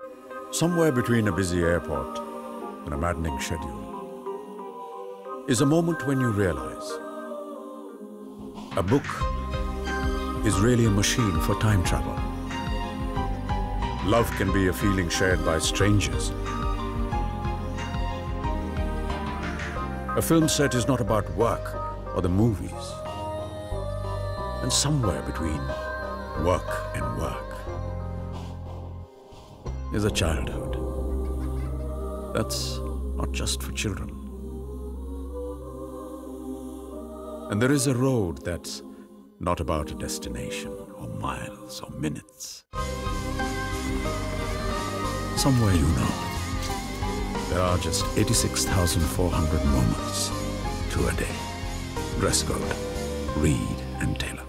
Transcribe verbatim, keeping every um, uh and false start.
Somewhere between a busy airport and a maddening schedule is a moment when you realize a book is really a machine for time travel. Love can be a feeling shared by strangers. A film set is not about work or the movies. And somewhere between work and work is a childhood that's not just for children. And there is a road that's not about a destination or miles or minutes. Somewhere you know, there are just eighty-six thousand four hundred moments to a day. Dress code, Ried and Taylor.